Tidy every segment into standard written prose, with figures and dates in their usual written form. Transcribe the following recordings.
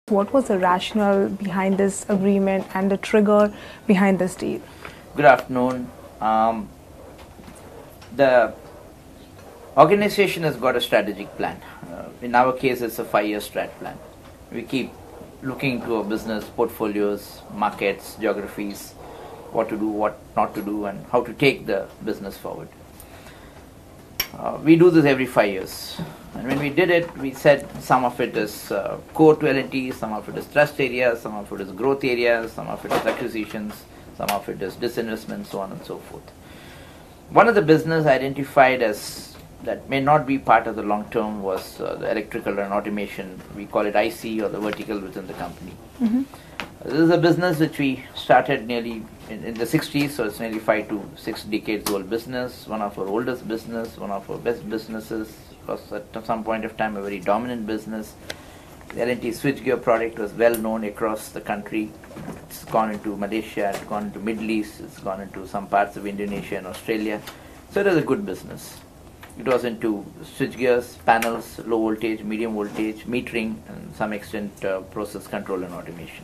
What was the rationale behind this agreement and the trigger behind this deal? Good afternoon. The organization has got a strategic plan. In our case, it's a 5-year strat plan. We keep looking to our business portfolios, markets, geographies, what to do, what not to do, and how to take the business forward. We do this every 5 years. And when we did it, we said some of it is core to L&T, some of it is thrust areas, some of it is growth areas, some of it is acquisitions, some of it is disinvestment, so on and so forth. One of the business identified as that may not be part of the long term was the electrical and automation. We call it IC, or the vertical within the company. Mm-hmm. This is a business which we started nearly in the 60s, so it's nearly 5 to 6 decades old business, one of our oldest business, one of our best businesses, was at some point of time a very dominant business. The L&T switchgear product was well known across the country. It's gone into Malaysia, it's gone into Middle East, it's gone into some parts of Indonesia and Australia. So it was a good business. It was into switchgears, panels, low voltage, medium voltage, metering, and some extent process control and automation.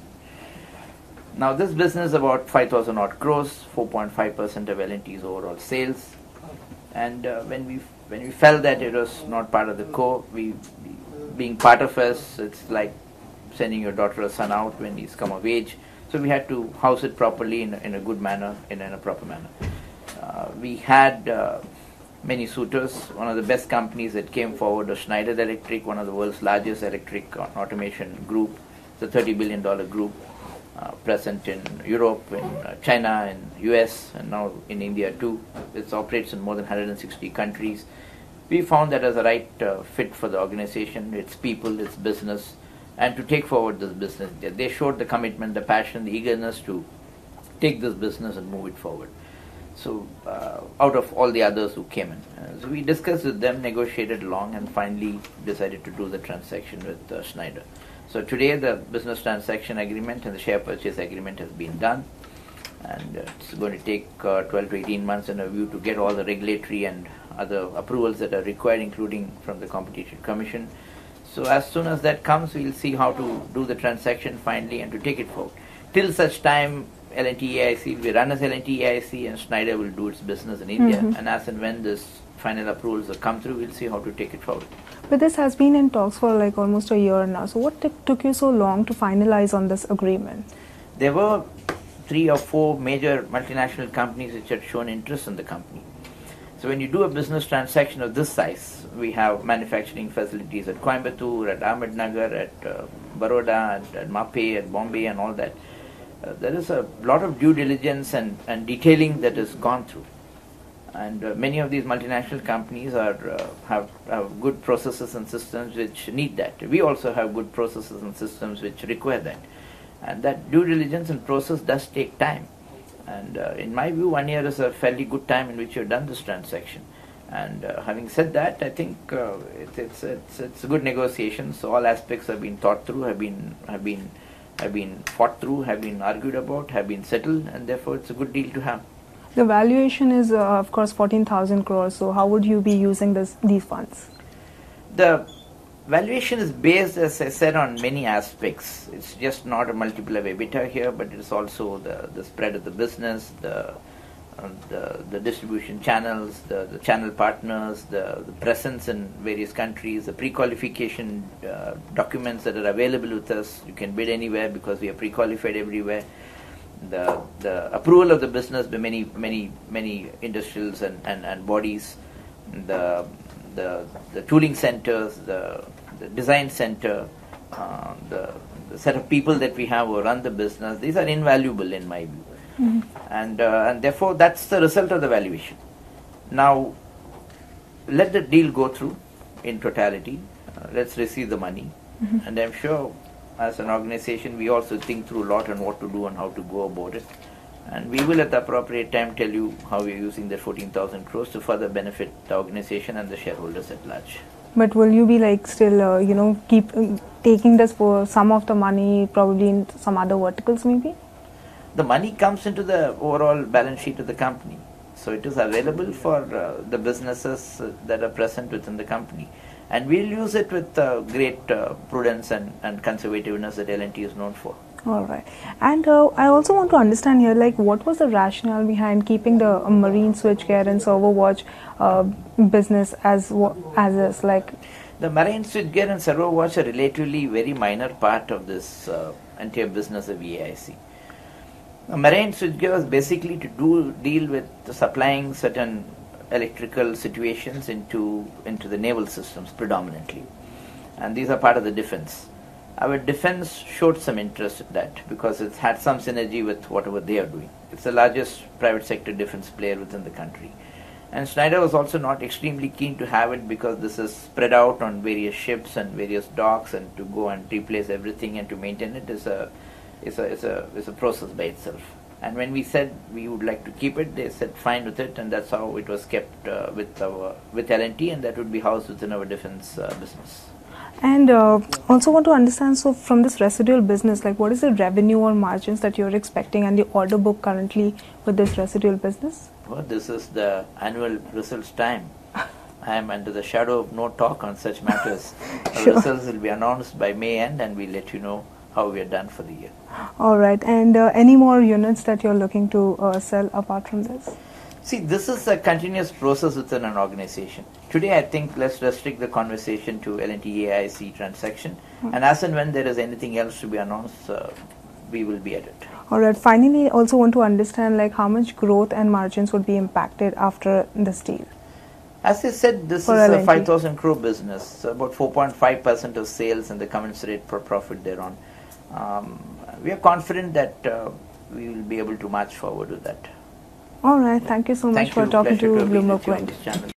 Now this business is about 5,000 odd crores, 4.5% of L&T's overall sales. And when we felt that it was not part of the core, being part of us, it's like sending your daughter or son out when he's come of age. So we had to house it properly in a good manner, in a proper manner. We had many suitors. One of the best companies that came forward was Schneider Electric, one of the world's largest electric automation group. It's a $30 billion group present in Europe, in China, in US, and now in India too. It operates in more than 160 countries. We found that as a right fit for the organization, its people, its business, and to take forward this business. They showed the commitment, the passion, the eagerness to take this business and move it forward. So out of all the others who came in. So we discussed with them, negotiated long, and finally decided to do the transaction with Schneider. So today the business transaction agreement and the share purchase agreement has been done, and it's going to take 12 to 18 months in a view to get all the regulatory and other approvals that are required, including from the Competition Commission. So as soon as that comes, we'll see how to do the transaction finally and to take it forward. Till such time, L&T AIC will be run as L&T AIC, and Schneider will do its business in India. Mm-hmm. And as and when this final approvals have come through, we'll see how to take it forward. But this has been in talks for like almost a year now. So what took you so long to finalize on this agreement? There were 3 or 4 major multinational companies which had shown interest in the company. So when you do a business transaction of this size, we have manufacturing facilities at Coimbatore, at Ahmednagar, at Baroda, at Mape, at Bombay, and all that. There is a lot of due diligence and detailing that is gone through. And many of these multinational companies have good processes and systems which need that. We also have good processes and systems which require that. And that due diligence and process does take time. And in my view, 1 year is a fairly good time in which you've done this transaction. And having said that, I think it's a good negotiation. So all aspects have been thought through, have been fought through, have been argued about, have been settled, and therefore it's a good deal to have. The valuation is, of course, 14,000 crores. So how would you be using these funds? The valuation is based, as I said, on many aspects. It's just not a multiple of EBITDA here, but it's also the spread of the business, the distribution channels, the channel partners, the presence in various countries, the pre-qualification documents that are available with us. You can bid anywhere because we are pre-qualified everywhere. The approval of the business by many industrials and bodies, the tooling centers, the design center, the set of people that we have who run the business, these are invaluable in my view. Mm-hmm. And therefore that's the result of the valuation. Now let the deal go through in totality. Let's receive the money. Mm-hmm. And I'm sure as an organization we also think through a lot on what to do and how to go about it. And we will at the appropriate time tell you how we are using the 14,000 crores to further benefit the organization and the shareholders at large. But will you be like still, keep taking this for some of the money, probably in some other verticals maybe? The money comes into the overall balance sheet of the company. So it is available for the businesses that are present within the company. And we'll use it with great prudence and conservativeness that L&T is known for. All right. And I also want to understand here, like, what was the rationale behind keeping the marine switchgear and servo watch business as is, like? The marine switchgear and servo watch are relatively very minor part of this entire business of EAIC. Marine switchgear was basically to deal with supplying certain electrical situations into the naval systems predominantly, and these are part of the defense. Our defense showed some interest in that because it had some synergy with whatever they are doing. It's the largest private sector defense player within the country. And Schneider was also not extremely keen to have it because this is spread out on various ships and various docks, and to go and replace everything and to maintain it is a process by itself. And when we said we would like to keep it, they said fine with it, and that's how it was kept with L&T, and that would be housed within our defense business. And also want to understand, so from this residual business, like, what is the revenue or margins that you're expecting and the order book currently with this residual business? Well, this is the annual results time. I am under the shadow of no talk on such matters. Our results will be announced by May end, and we'll let you know how we are done for the year. All right. And any more units that you're looking to sell apart from this? See, this is a continuous process within an organization. Today, I think let's restrict the conversation to L&T AIC transaction, and as and when there is anything else to be announced, we will be at it. All right. Finally, also want to understand, like, how much growth and margins would be impacted after this deal? As I said, this is a 5,000 crore business, so about 4.5% of sales and the commensurate profit thereon. We are confident that we will be able to march forward with that. All right. Thank you so much for talking to BloombergQuint.